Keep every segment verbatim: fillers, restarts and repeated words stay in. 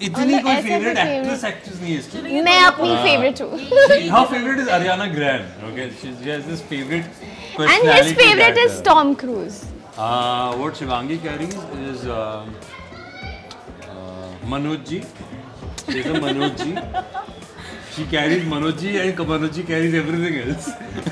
इतनी कोई favourite actress actress नहीं है इसकी। मैं अपनी फेवरेट हूँ। Her favorite is Ariana Grande. Okay, she has this favorite personality. And his favorite is Tom Cruise. Uh, what Shivangi carries is uh, uh, Manoj ji. She's a Manoj ji. She carries Manoj ji and Manoj ji carries everything else.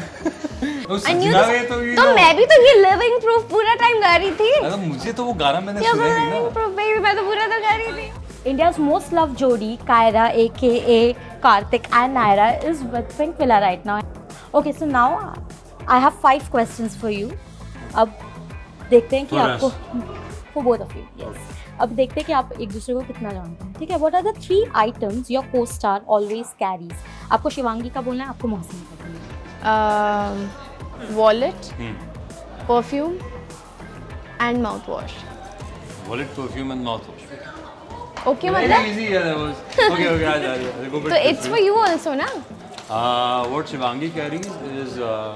सजना वे तो ये तो मैं भी तो ये living proof पूरा time गा रही थी। अगर मुझे तो वो गाना मैंने सुना ही नहीं ना। प्रूफ बेबी मैं तो पूरा तो गा रही थी। India's most loved jodi, Kaira, aka Karthik and Naira, is with Pinkvilla right now. Okay, so now I have five questions for you. अब देखते हैं कि आपको for both of you, yes. अब देखते हैं कि आप एक दूसरे को कितना जानते हैं, ठीक है? What are the three items your co-star always carries? आपको शिवांगी का बोलना है, आपको मोहसिन का बोलना है। Wallet, perfume, and mouthwash. Wallet, perfume, and mouthwash. Okay, मतलब? Easy, yeah, that was. Okay, okay, I got it. Go back. So it's for you also, na? Uh, what Shivangi carries is uh,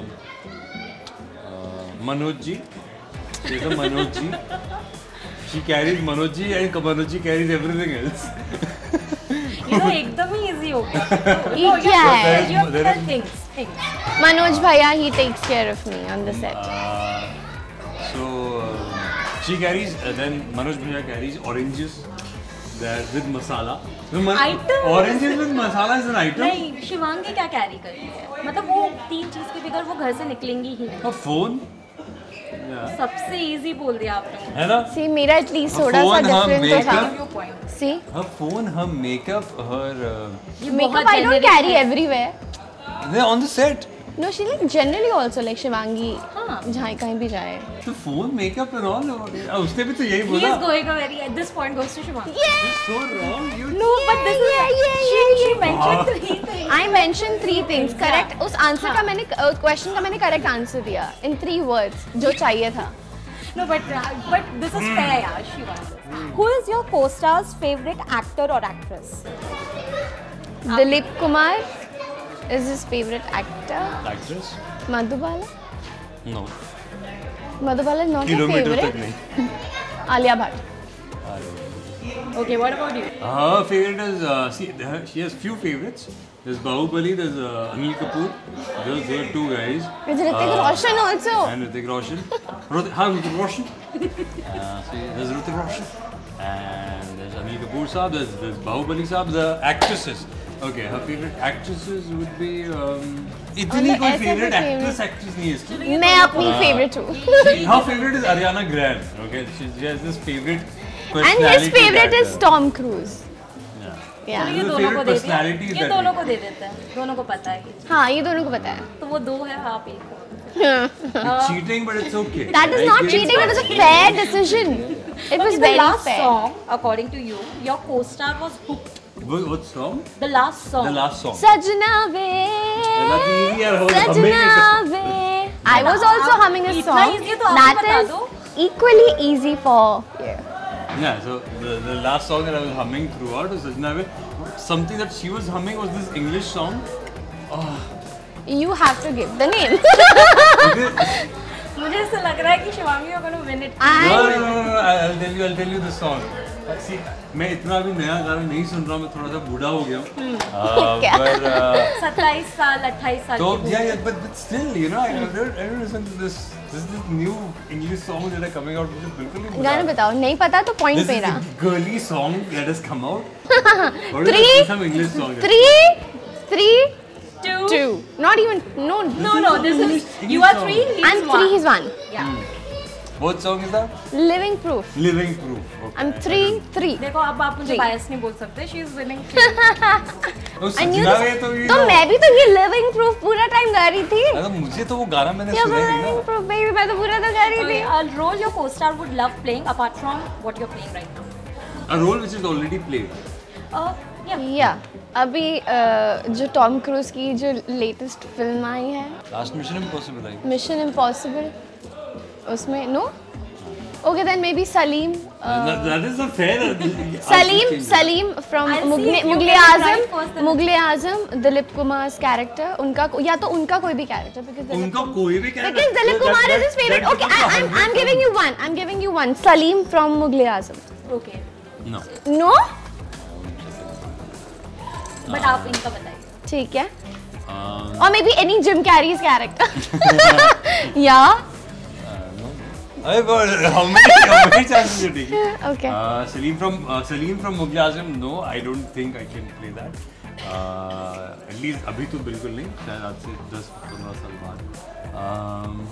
uh, Manoj ji. She's a Manoj ji. She carries Manoj ji and Manoj ji carries everything else. You know, एकदम ही easy हो गया। ये क्या है? You have to things, things. Manoj bhaiya, he takes care of me on the set. Uh, so uh, she carries. Uh, then Manoj bhaiya carries oranges. That with masala. Item. Oranges with masala is an item. नहीं, शिवांगी क्या carry करती है? मतलब वो तीन चीज के बगैर वो घर से निकलेंगी ही नहीं। A phone. सबसे इजी बोल दिया आपने। है ना? See, मेरा at least थोड़ा सा different तो था। See. Her phone, her makeup, her. Uh, makeup I don't carry everywhere. They're on the set. No, she like generally also like Shivangi. हाँ. जहाँ कहीं भी जाए. The phone, makeup and all. उसने भी तो यही बोला. He is going a very at this point goes to Shivangi. Yeah. It's so wrong. You. No, but this is yeah, yeah, she, yeah, she yeah. mentioned three things. I mentioned three things. Correct. उस answer का मैंने question का मैंने correct answer दिया in three words जो चाहिए था. No, but uh, but this is fair, yeah, Shivangi. Who is your co-star's favorite actor or actress? Dilip Kumar is his favorite actor. Actress? Madhubala? No. Madhubala is not your Kilometer favorite. तक नहीं. Alia Bhatt. Okay, what about you? Her favorite is uh, see, she has few favorites. There's Bahubali, there's uh, Anil Kapoor. Those are two guys. There's Hrithik Roshan also. And Hrithik Roshan. Hi, Hrithik Roshan. Uh, see, there's Hrithik Roshan. And there's Anil Kapoor saab. There's, there's Bahubali saab. The actresses. Okay, her favorite actresses would be. Um, इतनी कोई favorite actress actress नहीं है इसकी। मैं अपनी favorite हूँ। Her favorite is Ariana Grande. Okay, she, she has this favorite. And his favorite is Tom Cruise. Yeah. ये दोनों को दे देते ये दोनों को दे देते हैं दोनों को पता है हाँ ये दोनों को पता है तो वो दो है आप एक हो cheating but it's okay that is not cheating it is a fair decision it was very the last fair song according to you your co-star was hooked what, what song the last song the last song Sajna ve Sajna ve I was also humming a song that is equally easy for yeah. Yeah, so the, the last song that I was humming throughout was Sajna Ve. Something that she was humming was this English song. Oh. You have to give the name. मुझे ऐसा लग रहा है कि Shivangi are going to win it. No, no, no, no, I'll tell you, I'll tell you the song. See, मैं इतना अभी नया गाना नहीं सुन रहा हूँ, मैं थोड़ा सा बूढ़ा हो गया हूँ. But सत्ताईस साल, अट्ठाईस साल. So yeah, yeah, but, but still, you know, I don't, I don't listen to this. This is this new English song that are coming out. मुझे बिल्कुल नहीं पता. गाना बताओ, नहीं पता तो point पे रहा. This is the girly song that has come out. Three, some English song. Three, three, two, two. Not even no. No, no. This is you are three. I'm three. He's one. Yeah. What song is that? Living Proof. Living Proof. Okay. I'm three, three. देखो अब आप मुझे bias नहीं बोल सकते. She is winning. I knew this. तो मैं भी तो ये Living Proof पूरा time गा रही थी. अगर मुझे तो वो गाना मैंने सुना ही नहीं. Living Proof baby मैं तो पूरा तो गा रही थी. A role your co-star would love playing apart from what you're playing right now. A role which is already played. Uh, yeah. Yeah. अभी जो टॉम क्रूज की जो लेटेस्ट फिल्म आई है. Last Mission Impossible आई. Mission Impossible. उसमें no? Okay then maybe Salim. Uh, that is a fair. Salim, Salim from Mughal Azam, Mughal Azam, Dilip Kumar's character. उनका या तो उनका कोई भी character because उनका कोई भी character. Because Dilip Kumar is his favorite. Okay, I, I'm I'm giving you one. I'm giving you one. Salim from Mughal Azam. Okay. No. No? But आप इनका बताइए. ठीक है. Um, Or maybe any Jim Carrey's character. Yeah. अरे but how many how many chances you taking? Okay. Uh, Salim from uh, Salim from Mughal Azam. No, I don't think I can play that. Uh, at least अभी तो बिल्कुल नहीं. शायद आज से दस पंद्रह साल बाद. Um,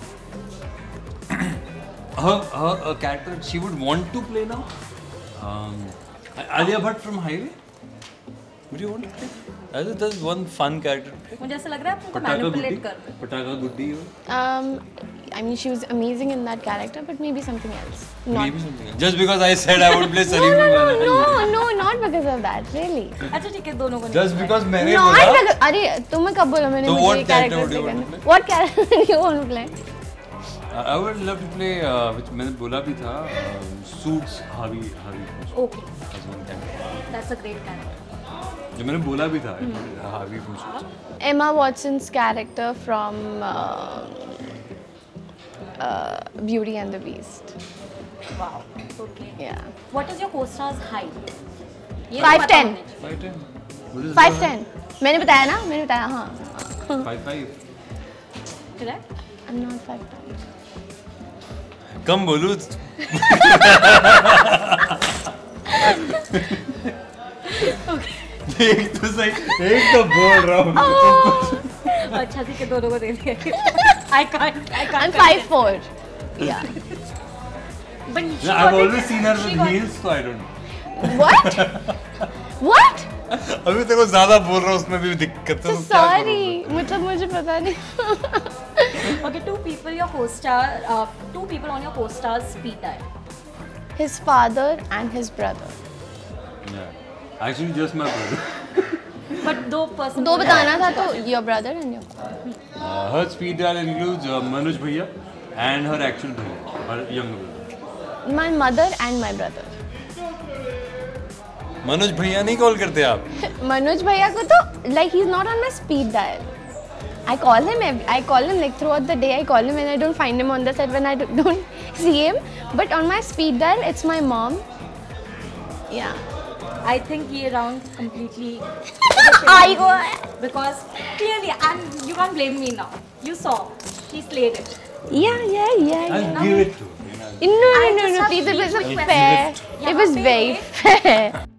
her her a character she would want to play now. Um, Alia Bhatt from Highway. Would you want to play? That's that's one fun character to play. मुझे ऐसा लग रहा है आप उनको Pataka manipulate Guddi. कर रहे हो. Pataka Guddi. Um, I mean, she was amazing in that character, but maybe something else. Not. Maybe something else. Just because I said I would play No, Salim no, from no, Highway. no, no, not because of that. Really. अच्छा ठीक है दोनों को. Just because मैंने Not बोला. because. अरे तुम्हें कब बोला मैंने So मुझे what ये character character would you play want to करना? play? What character do you want to play? Uh, I would love to play uh, which मैंने बोला भी था um, Suits Harvey Harvey. Okay. As one character. That's a great character. जो मैंने बोला भी था Harvey from Suits. Emma Watson's character from uh, uh, Beauty and the Beast. Wow. Okay. Yeah. What is your co-star's height? ये Five पता ten. होना चाहिए. Five ten. What is Five the- ten. मैंने बताया ना मैंने बताया हाँ. Five five. Correct? I'm not five ten. कम बोलूँ. एक तो सही एक तो बोल रहा हूँ. अच्छा ठीक है दोनों को दे दिया. I can't. I can't. I'm five four. Yeah. But she No, I've got always it. seen her She with got it. heels, so I don't know. What? What? अभी तक वो ज़्यादा बोल रहा हूँ उसमें भी दिक्कत है. So sorry. मतलब मुझे पता नहीं. Okay, two people your co-star, uh, two people on your co-star's speed dial. His father and his brother. Yeah. Actually, just my brother. But दो person. दो बताना था तो your brother and your father. Uh, her speed dial includes uh, Manoj Bhaiya and her actual Bhaiya, her younger brother. My mother and my brother. Manoj भैया नहीं call करते आप? Manoj भैया को तो like he's not on my speed dial. I call him. Every, I call him like throughout the day. I call him and I don't find him on the set when I do- don't see him. But on my speed dial, it's my mom. Yeah. I think ये round completely. I go. Because clearly, and you can't blame me now. You saw, she slayed it. Yeah, yeah, yeah, I'll yeah. give it to her. No, no, I no, just no. have Please, it three was quick fair. questions. It was यहाँ पे very fair.